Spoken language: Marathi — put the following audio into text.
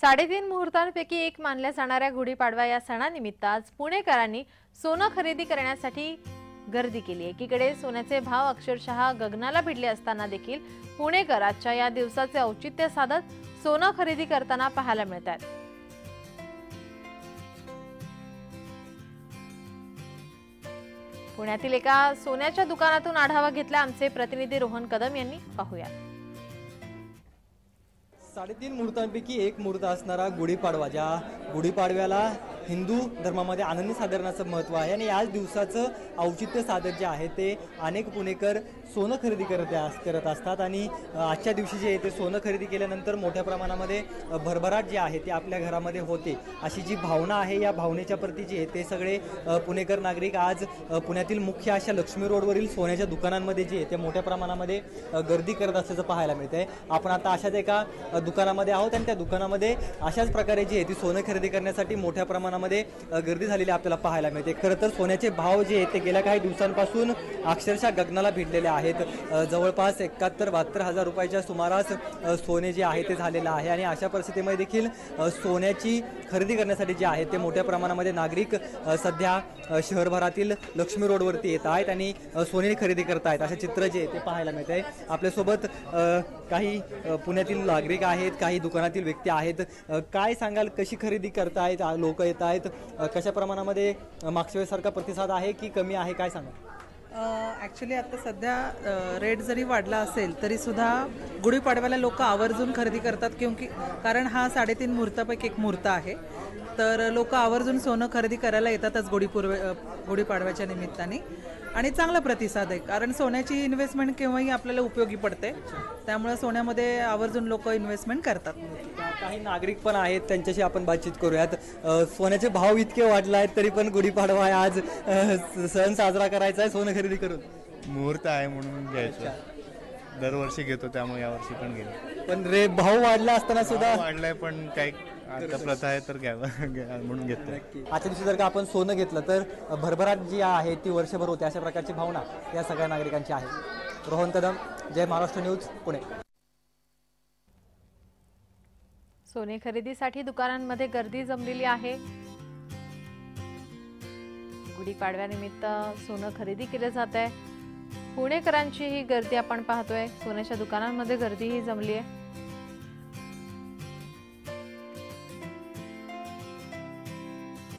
3.5 मुहूर्तांपैकी एक मानल्या जाणाऱ्या गुढीपाडवा या सणानिमित्त आज पुणेकरांनी सोनं खरेदी करण्यासाठी गर्दी केली। एकीकडे सोन्याचे भाव अक्षरशः गगनाला भिडले असताना देखील पुणेकर आजच्या या दिवसाचे औचित्य साधत सोनं खरेदी करताना पाहायला मिळतात। पुण्यातील एका सोन्याच्या दुकानातून आढावा घेतला आमचे प्रतिनिधी रोहन कदम यांनी। पाहूया। 3.5 मुहूर्तांपैकी एक मुहूर्त असणारा गुढीपाडवा, ज्या गुढीपाडव्याला हिंदू धर्मामध्ये आनंदी साजरणाचं महत्त्व आहे आणि याच दिवसाचं औचित्य साधत जे आहे ते अनेक पुणेकर सोनं खरेदी करत असतात आणि आजच्या दिवशी जे ते सोनं खरेदी केल्यानंतर मोठ्या प्रमाणामध्ये भरभराट जी आहे ती आपल्या घरामध्ये होते, अशी जी भावना आहे या भावनेच्या प्रती जे ते सगळे पुणेकर नागरिक आज पुण्यातील मुख्य अशा लक्ष्मी रोडवरील सोन्याच्या दुकानांमध्ये जे ते मोठ्या प्रमाणामध्ये गर्दी करत असल्याचं पाहायला मिळतंय। आपण आता अशाच एका दुकानामध्ये आहोत आणि त्या दुकानामध्ये अशाच प्रकारे जी आहे ती सोनं खरेदी करण्यासाठी मोठ्या प्रमाणामध्ये गर्दी झालेली आपल्याला पाहायला मिळते। खरं तर सोन्याचे भाव जे ते गेल्या काही दिवसांपासून अक्षरशः गगनाला भिडलेले आहेत। जवळपास 71-72 हजार रुपयाच्या सुमारास सोने जे आहे ते झालेलं आहे आणि अशा परिस्थितीमध्ये देखील सोन्याची खरेदी करण्यासाठी जे आहे ते मोठ्या प्रमाणामध्ये नागरिक सध्या शहरभरातील लक्ष्मी रोडवरती येत आहेत आणि सोने खरेदी करत आहेत, असे चित्र जे ते पाहायला मिळत आहे। आपल्यासोबत काही पुण्यातील नागरिक आहेत, काही दुकानातील व्यक्ती आहेत। काय सांगाल, कशी खरेदी करतायत, लोक येत आहेत, कशा प्रमाणामध्ये मागच्या वेळेसारखा प्रतिसाद आहे की कमी आहे, काय सांगाल? ॲक्च्युली आता सध्या रेट जरी वाढला असेल तरी सुद्धा गुढीपाडव्याला लोक आवर्जून खरेदी करतात, कारण हा 3.5 मुहूर्तापैकी एक मुहूर्त आहे। तर लोक आवर्जून सोनं खरेदी करायला येतातच गुढीपाडव्याच्या निमित्ताने आणि चांगला प्रतिसाद आहे, कारण सोन्याची इन्व्हेस्टमेंट केव्हाही आपल्याला उपयोगी पडते, त्यामुळे सोन्यामध्ये आवर्जून लोक इन्व्हेस्टमेंट करतात। काही नागरिक पण आहेत, त्यांच्याशी आपण बातचीत करूयात। सोन्याचे भाव इतके वाढले आहेत तरी पण गुढीपाडवा आहे, आज सण साजरा करायचा आहे सोनं खरेदी करून। मुहूर्त आहे म्हणून घ्यायचं, दरवर्षी घेतो त्यामुळे यावर्षी पण घेतो। पण भाव वाढला असताना सुद्धा वाढलाय, पण काही आता प्रथा आहे तर घ्यावं म्हणून घेतो। आजच्या दिवशी जर का आपण सोनं घेतलं तर भरभराट जी आहे ती वर्षभर होते, अशा प्रकारची भावना या सगळ्या नागरिकांची आहे। रोहन कदम, जय महाराष्ट्र न्यूज, पुणे। सोने खरेदीसाठी दुकानांमध्ये गर्दी जमलेली आहे। गुढीपाडव्यानिमित्त सोनं खरेदी केले जात आहे। पुणेकरांची ही गर्दी आपण पाहतोय, सोन्याच्या दुकानांमध्ये गर्दी ही जमली आहे।